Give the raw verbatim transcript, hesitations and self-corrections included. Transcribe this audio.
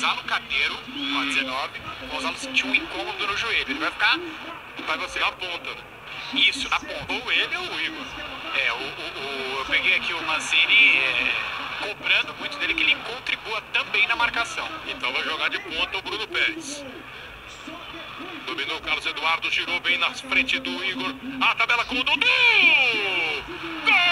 Gonzalo Carneiro, com a dezenove. O Gonzalo sentiu um incômodo no joelho. Ele vai ficar... Vai você na ponta, né? Isso, na ponta. Ou ele ou o Igor. É, o, o, o, eu peguei aqui o Mancini é, cobrando muito dele que ele contribua também na marcação. Então vai jogar de ponta o Bruno Pérez. Dominou o Carlos Eduardo, girou bem na frente do Igor. A tabela com o Dudu! Gol!